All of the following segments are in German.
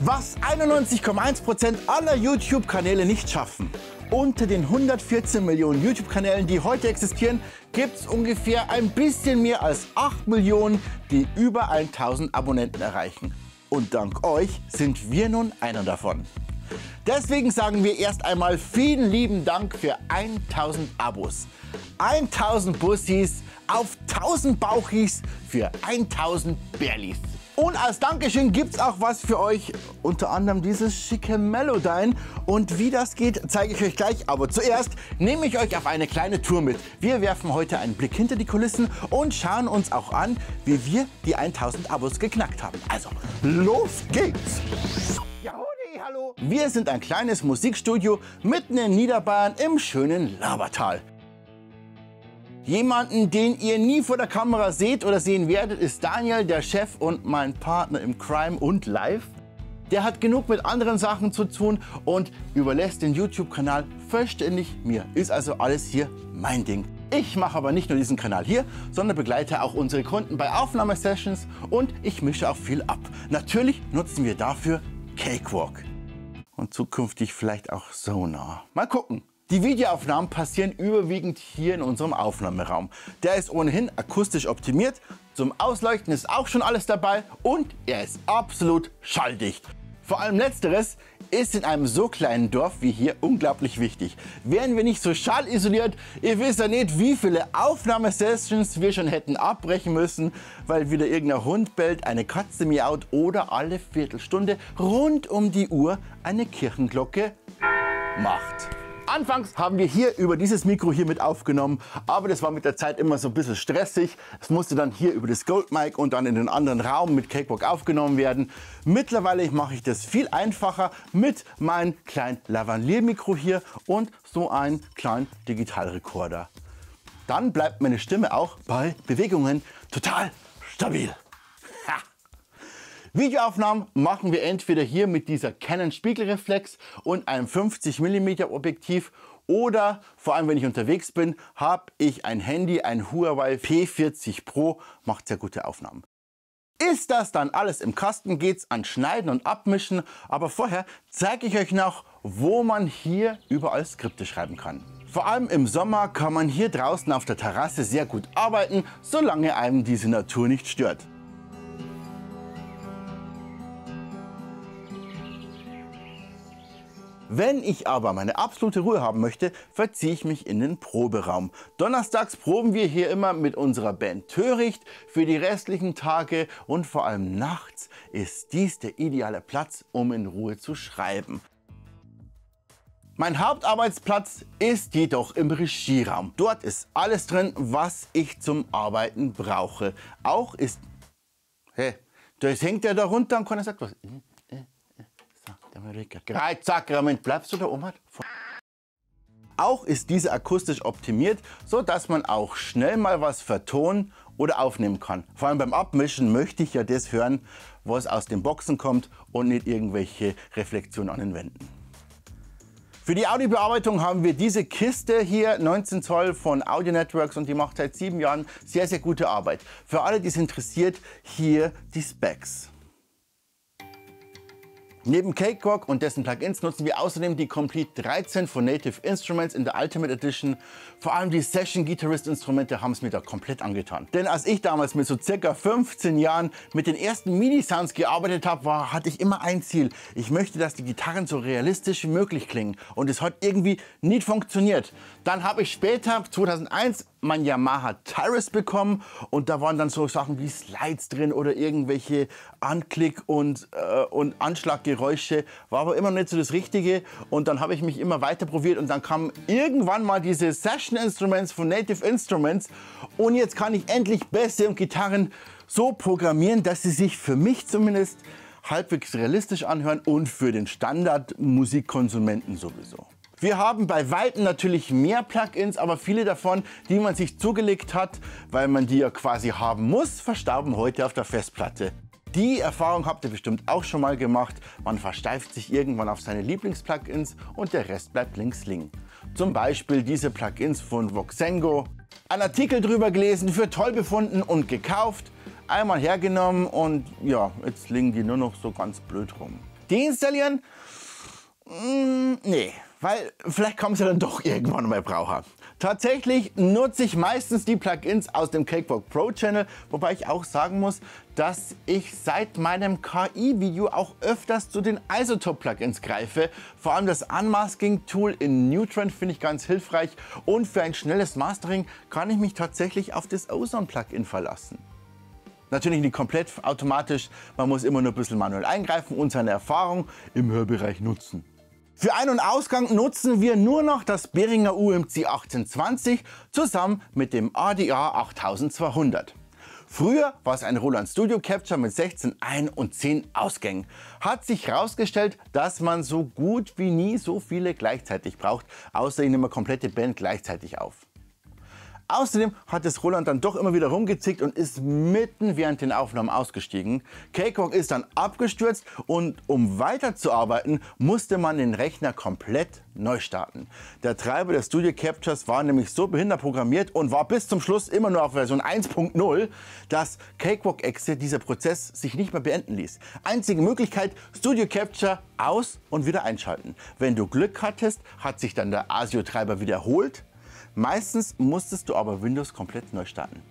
Was 91,1% aller YouTube-Kanäle nicht schaffen. Unter den 114 Millionen YouTube-Kanälen, die heute existieren, gibt es ungefähr ein bisschen mehr als 8 Millionen, die über 1000 Abonnenten erreichen. Und dank euch sind wir nun einer davon. Deswegen sagen wir erst einmal vielen lieben Dank für 1000 Abos. 1000 Bussis auf 1000 Bauchis für 1000 Bärlis. Und als Dankeschön gibt's auch was für euch, unter anderem dieses schicke Melodyne. Und wie das geht, zeige ich euch gleich. Aber zuerst nehme ich euch auf eine kleine Tour mit. Wir werfen heute einen Blick hinter die Kulissen und schauen uns auch an, wie wir die 1000 Abos geknackt haben. Also, los geht's! Jahudi, hallo! Wir sind ein kleines Musikstudio mitten in Niederbayern im schönen Labertal. Jemanden, den ihr nie vor der Kamera seht oder sehen werdet, ist Daniel, der Chef und mein Partner im Crime und Live. Der hat genug mit anderen Sachen zu tun und überlässt den YouTube-Kanal vollständig mir. Ist also alles hier mein Ding. Ich mache aber nicht nur diesen Kanal hier, sondern begleite auch unsere Kunden bei Aufnahmesessions und ich mische auch viel ab. Natürlich nutzen wir dafür Cakewalk. Und zukünftig vielleicht auch Sonar. Mal gucken. Die Videoaufnahmen passieren überwiegend hier in unserem Aufnahmeraum. Der ist ohnehin akustisch optimiert, zum Ausleuchten ist auch schon alles dabei und er ist absolut schalldicht. Vor allem letzteres ist in einem so kleinen Dorf wie hier unglaublich wichtig. Wären wir nicht so schallisoliert, ihr wisst ja nicht, wie viele Aufnahmesessions wir schon hätten abbrechen müssen, weil wieder irgendein Hund bellt, eine Katze miaut oder alle Viertelstunde rund um die Uhr eine Kirchenglocke macht. Anfangs haben wir hier über dieses Mikro hier mit aufgenommen, aber das war mit der Zeit immer so ein bisschen stressig. Es musste dann hier über das Goldmic und dann in den anderen Raum mit Cakewalk aufgenommen werden. Mittlerweile mache ich das viel einfacher mit meinem kleinen Lavalier-Mikro hier und so einem kleinen Digitalrekorder. Dann bleibt meine Stimme auch bei Bewegungen total stabil. Ha. Videoaufnahmen machen wir entweder hier mit dieser Canon Spiegelreflex und einem 50 mm Objektiv oder, vor allem wenn ich unterwegs bin, habe ich ein Handy, ein Huawei P40 Pro, macht sehr gute Aufnahmen. Ist das dann alles im Kasten, geht's an Schneiden und Abmischen, aber vorher zeige ich euch noch, wo man hier überall Skripte schreiben kann. Vor allem im Sommer kann man hier draußen auf der Terrasse sehr gut arbeiten, solange einem diese Natur nicht stört. Wenn ich aber meine absolute Ruhe haben möchte, verziehe ich mich in den Proberaum. Donnerstags proben wir hier immer mit unserer Band Töricht. Für die restlichen Tage und vor allem nachts ist dies der ideale Platz, um in Ruhe zu schreiben. Mein Hauptarbeitsplatz ist jedoch im Regieraum. Dort ist alles drin, was ich zum Arbeiten brauche. Auch ist... Hey, das hängt ja da runter und keiner sagt was. Sakrament, bleibst du da oben? Auch ist diese akustisch optimiert, so dass man auch schnell mal was vertonen oder aufnehmen kann. Vor allem beim Abmischen möchte ich ja das hören, was aus den Boxen kommt und nicht irgendwelche Reflexionen an den Wänden. Für die Audiobearbeitung haben wir diese Kiste hier, 19 Zoll von Audio Networks, und die macht seit 7 Jahren sehr, sehr gute Arbeit. Für alle, die es interessiert, hier die Specs. Neben Cakewalk und dessen Plugins nutzen wir außerdem die Complete 13 von Native Instruments in der Ultimate Edition. Vor allem die Session Guitarist Instrumente haben es mir da komplett angetan. Denn als ich damals mit so circa 15 Jahren mit den ersten MIDI-Sounds gearbeitet habe, hatte ich immer ein Ziel. Ich möchte, dass die Gitarren so realistisch wie möglich klingen. Und es hat irgendwie nicht funktioniert. Dann habe ich später, 2001, mein Yamaha Tyrus bekommen und da waren dann so Sachen wie Slides drin oder irgendwelche Anklick- und Anschlaggeräusche, war aber immer noch nicht so das Richtige, und dann habe ich mich immer weiter probiert und dann kamen irgendwann mal diese Session Instruments von Native Instruments und jetzt kann ich endlich Bässe und Gitarren so programmieren, dass sie sich für mich zumindest halbwegs realistisch anhören und für den Standard-Musikkonsumenten sowieso. Wir haben bei Weitem natürlich mehr Plugins, aber viele davon, die man sich zugelegt hat, weil man die ja quasi haben muss, verstauben heute auf der Festplatte. Die Erfahrung habt ihr bestimmt auch schon mal gemacht. Man versteift sich irgendwann auf seine Lieblingsplugins und der Rest bleibt links liegen. Zum Beispiel diese Plugins von Voxengo. Ein Artikel drüber gelesen, für toll befunden und gekauft. Einmal hergenommen und ja, jetzt liegen die nur noch so ganz blöd rum. Deinstallieren? Nee, weil vielleicht kann man es ja dann doch irgendwann mal brauchen. Tatsächlich nutze ich meistens die Plugins aus dem Cakewalk Pro Channel, wobei ich auch sagen muss, dass ich seit meinem KI-Video auch öfters zu den Isotope-Plugins greife. Vor allem das Unmasking-Tool in Nutrend finde ich ganz hilfreich und für ein schnelles Mastering kann ich mich tatsächlich auf das Ozone-Plugin verlassen. Natürlich nicht komplett automatisch, man muss immer nur ein bisschen manuell eingreifen und seine Erfahrung im Hörbereich nutzen. Für Ein- und Ausgang nutzen wir nur noch das Behringer UMC 1820 zusammen mit dem ADA 8200. Früher war es ein Roland Studio Capture mit 16 Ein- und 10 Ausgängen. Hat sich herausgestellt, dass man so gut wie nie so viele gleichzeitig braucht, außer ich nehme eine komplette Band gleichzeitig auf. Außerdem hat es Roland dann doch immer wieder rumgezickt und ist mitten während den Aufnahmen ausgestiegen. Cakewalk ist dann abgestürzt und um weiterzuarbeiten, musste man den Rechner komplett neu starten. Der Treiber des Studio Captures war nämlich so behindert programmiert und war bis zum Schluss immer nur auf Version 1.0, dass Cakewalk Exe dieser Prozess sich nicht mehr beenden ließ. Einzige Möglichkeit, Studio Capture aus und wieder einschalten. Wenn du Glück hattest, hat sich dann der ASIO-Treiber wiederholt. Meistens musstest du aber Windows komplett neu starten.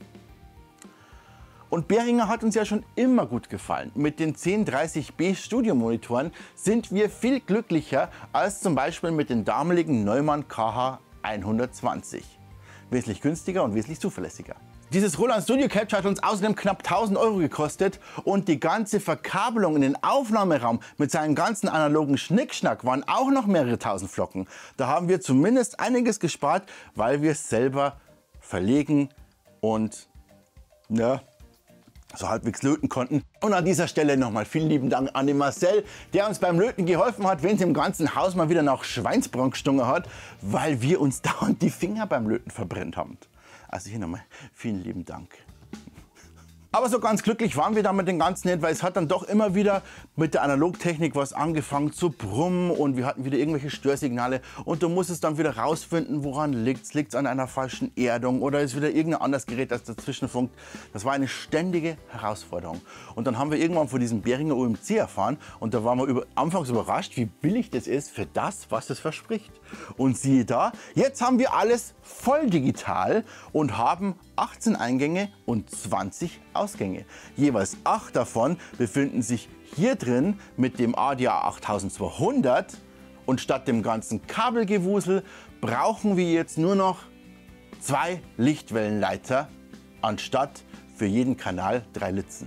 Und Behringer hat uns ja schon immer gut gefallen. Mit den 1030B Studiomonitoren sind wir viel glücklicher als zum Beispiel mit den damaligen Neumann KH 120. Wesentlich günstiger und wesentlich zuverlässiger. Dieses Roland Studio Capture hat uns außerdem knapp 1000 Euro gekostet und die ganze Verkabelung in den Aufnahmeraum mit seinem ganzen analogen Schnickschnack waren auch noch mehrere tausend Flocken. Da haben wir zumindest einiges gespart, weil wir es selber verlegen und ja, so halbwegs löten konnten. Und an dieser Stelle nochmal vielen lieben Dank an den Marcel, der uns beim Löten geholfen hat, wenn es im ganzen Haus mal wieder nach Schweinsbraten gestunken hat, weil wir uns dauernd die Finger beim Löten verbrennt haben. Also hier nochmal vielen lieben Dank. Aber so ganz glücklich waren wir damit den ganzen nicht, weil es hat dann doch immer wieder mit der Analogtechnik was angefangen zu brummen und wir hatten wieder irgendwelche Störsignale und du musstest dann wieder rausfinden, woran liegt es. Liegt es an einer falschen Erdung oder ist wieder irgendein anderes Gerät, das dazwischen funkt. Das war eine ständige Herausforderung. Und dann haben wir irgendwann von diesem Behringer UMC erfahren und da waren wir anfangs überrascht, wie billig das ist für das, was es verspricht. Und siehe da, jetzt haben wir alles voll digital und haben 18 Eingänge und 20 Ausgänge. Jeweils 8 davon befinden sich hier drin mit dem ADA 8200 und statt dem ganzen Kabelgewusel brauchen wir jetzt nur noch 2 Lichtwellenleiter anstatt für jeden Kanal 3 Litzen.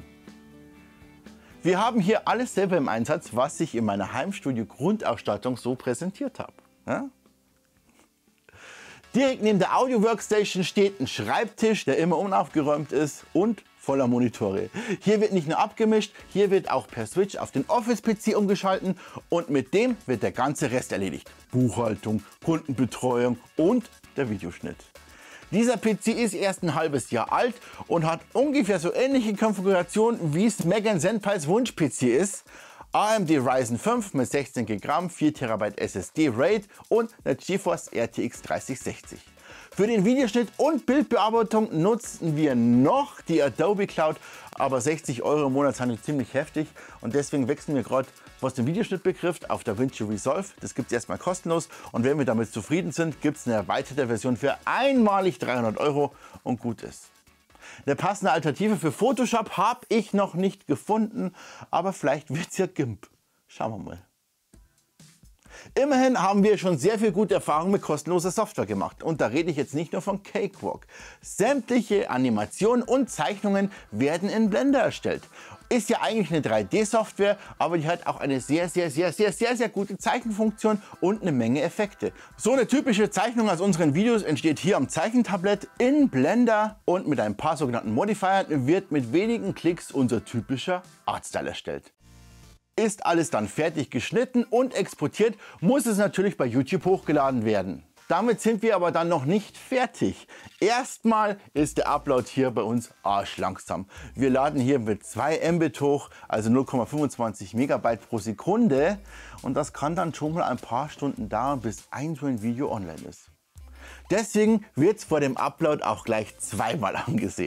Wir haben hier alles selber im Einsatz, was ich in meiner Heimstudio-Grundausstattung so präsentiert habe. Ja? Direkt neben der Audio-Workstation steht ein Schreibtisch, der immer unaufgeräumt ist und voller Monitore. Hier wird nicht nur abgemischt, hier wird auch per Switch auf den Office-PC umgeschalten und mit dem wird der ganze Rest erledigt. Buchhaltung, Kundenbetreuung und der Videoschnitt. Dieser PC ist erst ein halbes Jahr alt und hat ungefähr so ähnliche Konfiguration wie es Megan Senpais Wunsch-PC ist. AMD Ryzen 5 mit 16 GB, 4 TB SSD RAID und der GeForce RTX 3060. Für den Videoschnitt und Bildbearbeitung nutzen wir noch die Adobe Cloud, aber 60 Euro im Monat sind ziemlich heftig und deswegen wechseln wir gerade, was den Videoschnitt betrifft, auf DaVinci Resolve. Das gibt es erstmal kostenlos und wenn wir damit zufrieden sind, gibt es eine erweiterte Version für einmalig 300 Euro und gut ist. Eine passende Alternative für Photoshop habe ich noch nicht gefunden, aber vielleicht wird es ja GIMP. Schauen wir mal. Immerhin haben wir schon sehr viel gute Erfahrung mit kostenloser Software gemacht. Und da rede ich jetzt nicht nur von Cakewalk. Sämtliche Animationen und Zeichnungen werden in Blender erstellt. Ist ja eigentlich eine 3D-Software, aber die hat auch eine sehr gute Zeichenfunktion und eine Menge Effekte. So eine typische Zeichnung aus unseren Videos entsteht hier am Zeichentablett in Blender und mit ein paar sogenannten Modifiern wird mit wenigen Klicks unser typischer Artstyle erstellt. Ist alles dann fertig geschnitten und exportiert, muss es natürlich bei YouTube hochgeladen werden. Damit sind wir aber dann noch nicht fertig. Erstmal ist der Upload hier bei uns arschlangsam. Wir laden hier mit 2 Mbit hoch, also 0,25 Megabyte pro Sekunde. Und das kann dann schon mal ein paar Stunden dauern, bis ein so ein Video online ist. Deswegen wird es vor dem Upload auch gleich zweimal angesehen.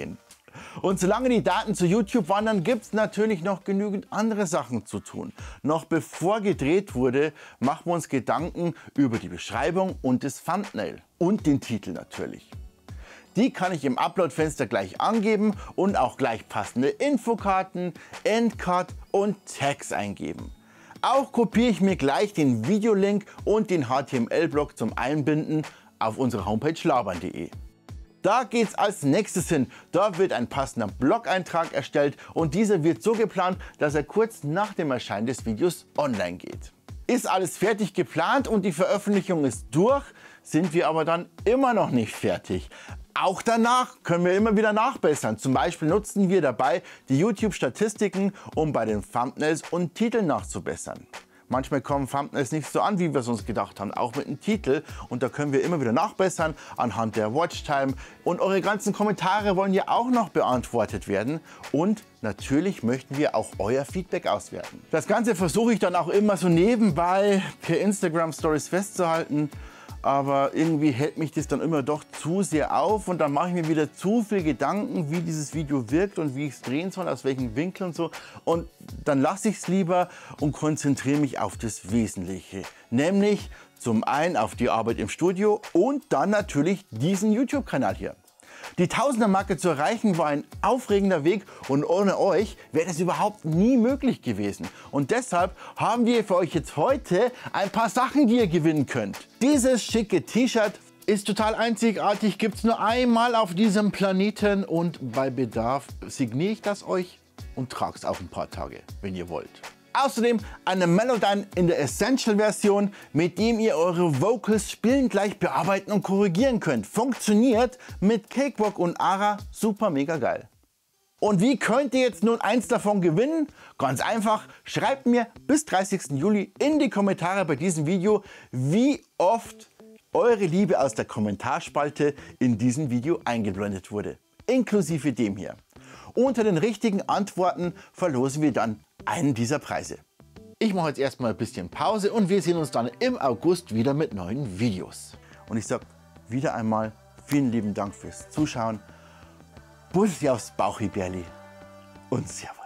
Und solange die Daten zu YouTube wandern, gibt es natürlich noch genügend andere Sachen zu tun. Noch bevor gedreht wurde, machen wir uns Gedanken über die Beschreibung und das Thumbnail und den Titel natürlich. Die kann ich im Upload-Fenster gleich angeben und auch gleich passende Infokarten, Endcard und Tags eingeben. Auch kopiere ich mir gleich den Videolink und den HTML-Block zum Einbinden auf unsere Homepage labern.de. Da geht es als nächstes hin. Da wird ein passender Blog-Eintrag erstellt und dieser wird so geplant, dass er kurz nach dem Erscheinen des Videos online geht. Ist alles fertig geplant und die Veröffentlichung ist durch, sind wir aber dann immer noch nicht fertig. Auch danach können wir immer wieder nachbessern. Zum Beispiel nutzen wir dabei die YouTube-Statistiken, um bei den Thumbnails und Titeln nachzubessern. Manchmal kommen Thumbnails nicht so an, wie wir es uns gedacht haben, auch mit dem Titel. Und da können wir immer wieder nachbessern anhand der Watchtime. Und eure ganzen Kommentare wollen ja auch noch beantwortet werden. Und natürlich möchten wir auch euer Feedback auswerten. Das Ganze versuche ich dann auch immer so nebenbei per Instagram Stories festzuhalten. Aber irgendwie hält mich das dann immer doch zu sehr auf und dann mache ich mir wieder zu viel Gedanken, wie dieses Video wirkt und wie ich es drehen soll, aus welchem Winkel und so. Und dann lasse ich es lieber und konzentriere mich auf das Wesentliche. Nämlich zum einen auf die Arbeit im Studio und dann natürlich diesen YouTube-Kanal hier. Die Tausender-Marke zu erreichen war ein aufregender Weg und ohne euch wäre das überhaupt nie möglich gewesen. Und deshalb haben wir für euch jetzt heute ein paar Sachen, die ihr gewinnen könnt. Dieses schicke T-Shirt ist total einzigartig, gibt es nur einmal auf diesem Planeten und bei Bedarf signiere ich das euch und trage es auch ein paar Tage, wenn ihr wollt. Außerdem eine Melodyne in der Essential-Version, mit dem ihr eure Vocals spielend gleich bearbeiten und korrigieren könnt. Funktioniert mit Cakewalk und Ara super mega geil. Und wie könnt ihr jetzt nun eins davon gewinnen? Ganz einfach, schreibt mir bis 30. Juli in die Kommentare bei diesem Video, wie oft eure Liebe aus der Kommentarspalte in diesem Video eingeblendet wurde. Inklusive dem hier. Unter den richtigen Antworten verlosen wir dann einen dieser Preise. Ich mache jetzt erstmal ein bisschen Pause und wir sehen uns dann im August wieder mit neuen Videos. Und ich sage wieder einmal vielen lieben Dank fürs Zuschauen. Bussi aufs Bauchibärli und Servus.